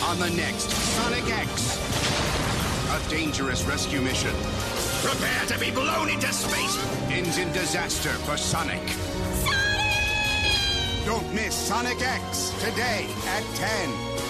on the next Sonic X. A dangerous rescue mission. Prepare to be blown into space! Ends in disaster for Sonic. Sonic! Don't miss Sonic X today at 10.